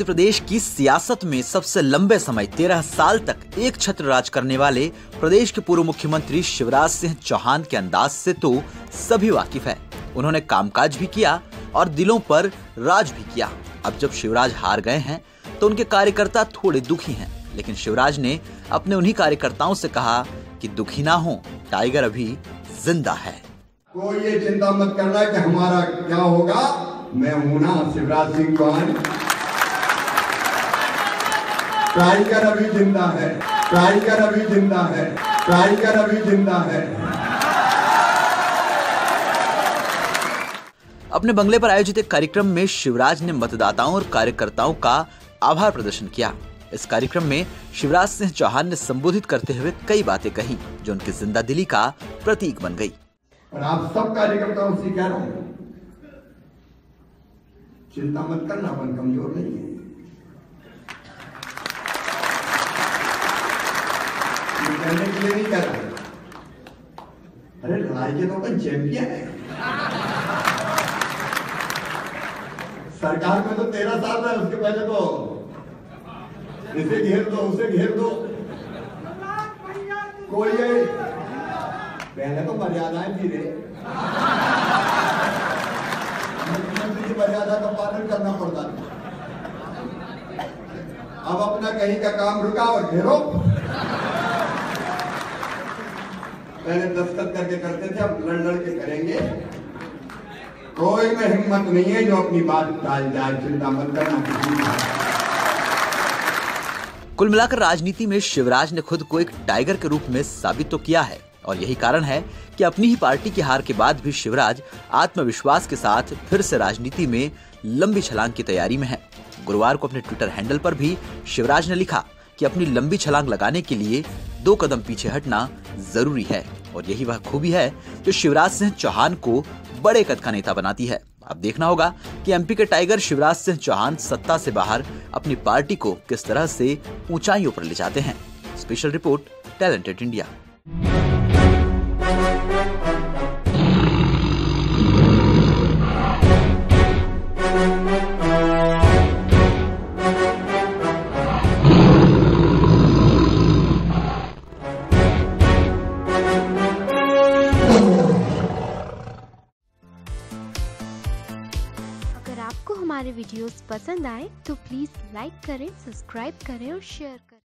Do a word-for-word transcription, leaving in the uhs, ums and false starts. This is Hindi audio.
मध्य प्रदेश की सियासत में सबसे लंबे समय तेरह साल तक एक छत्र राज करने वाले प्रदेश के पूर्व मुख्यमंत्री शिवराज सिंह चौहान के अंदाज से तो सभी वाकिफ है। उन्होंने कामकाज भी किया और दिलों पर राज भी किया। अब जब शिवराज हार गए हैं तो उनके कार्यकर्ता थोड़े दुखी हैं, लेकिन शिवराज ने अपने उन्हीं कार्यकर्ताओं से कहा कि दुखी ना हो, टाइगर अभी जिंदा है। कोई ये चिंता मत करना कि हमारा क्या होगा, मैं हूं ना शिवराज सिंह चौहान। टाइगर अभी जिंदा है, टाइगर अभी जिंदा है, टाइगर अभी जिंदा है। अपने बंगले पर आयोजित एक कार्यक्रम में शिवराज ने मतदाताओं और कार्यकर्ताओं का आभार प्रदर्शन किया। इस कार्यक्रम में शिवराज सिंह चौहान ने संबोधित करते हुए कई बातें कही जो उनकी जिंदा दिली का प्रतीक बन गई। और आप सब कार्यकर्ताओं से कह रहा हूं, चिंता मत करना, अपन कमजोर नहीं है। कहने के लिए नहीं कह रहा, अरे लड़ाई के तो अपन चैंपियन है। सरकार में तो तेरह साल रहे, उसके पहले तो इसे घेर दो, उसे घेर दो, कोई पहले तो मर्यादाएं थी रे, मुख्यमंत्री की मर्यादा का पालन करना पड़ता था। अब अपना कहीं का काम रुका और घेरो। पहले दस्तखत करके करते थे, अब लड़ लड़ के करेंगे। कोई में हिम्मत नहीं है जो अपनी बात टाल जाए, चिंता मत करना। कुल मिलाकर राजनीति में शिवराज ने खुद को एक टाइगर के रूप में साबित तो किया है और यही कारण है कि अपनी ही पार्टी की हार के बाद भी शिवराज आत्मविश्वास के साथ फिर से राजनीति में लंबी छलांग की तैयारी में है। गुरुवार को अपने ट्विटर हैंडल पर भी शिवराज ने लिखा कि अपनी लंबी छलांग लगाने के लिए दो कदम पीछे हटना जरूरी है और यही वह खूबी है जो शिवराज सिंह चौहान को बड़े कद का नेता बनाती है। अब देखना होगा कि एमपी के टाइगर शिवराज सिंह चौहान सत्ता से बाहर अपनी पार्टी को किस तरह से ऊंचाइयों पर ले जाते हैं। Special report, talented India. अगर आपको हमारे वीडियोस पसंद आए तो प्लीज लाइक करें, सब्सक्राइब करें और शेयर करें।